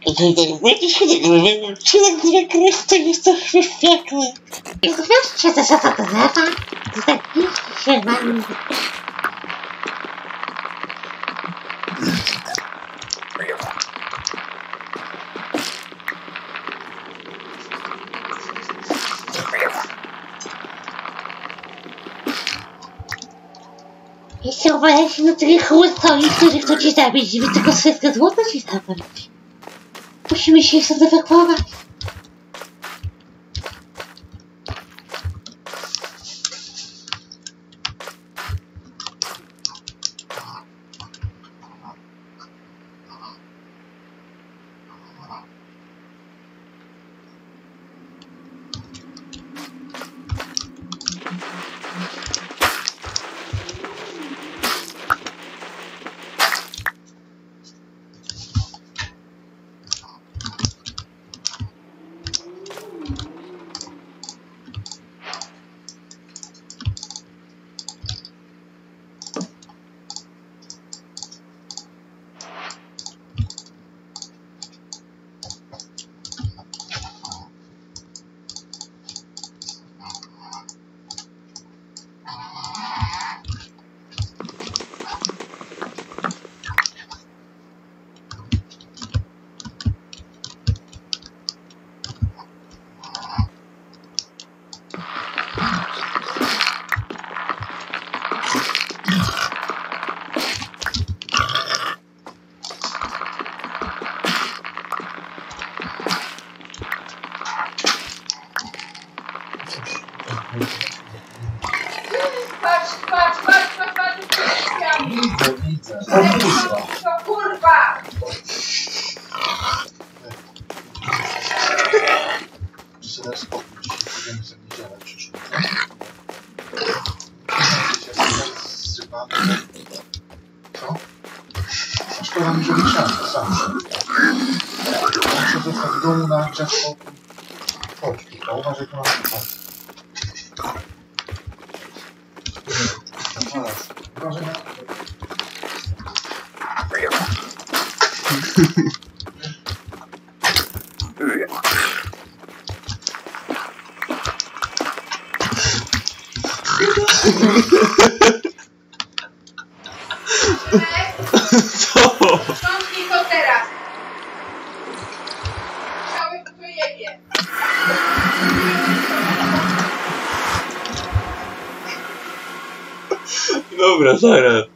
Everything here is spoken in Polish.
Będziesz się nagrywał, czy nagrywa krew, to jesteśmy w piekle. I zwierzcie to się tak nazywa, zapiszcie się na mnie. Jeśli obawiasz się na tych chłystoli, którzy chcą cię zabić, żeby tylko wszystko złoto ci zabrać. Musimy się stąd ewakuować. Widzę. To kurwa! Muszę dać spokój, dzisiaj pójdziemy sobie niedzielę przyszłą. Co? A szkoda mi, że wyciągnę sam. Muszę dostać w domu na czas spokój. Chodź, tylko uważaj, to na uważaj na Co? Sprzątnij to teraz! Chciałeś to jebie! Dobra, zaraz.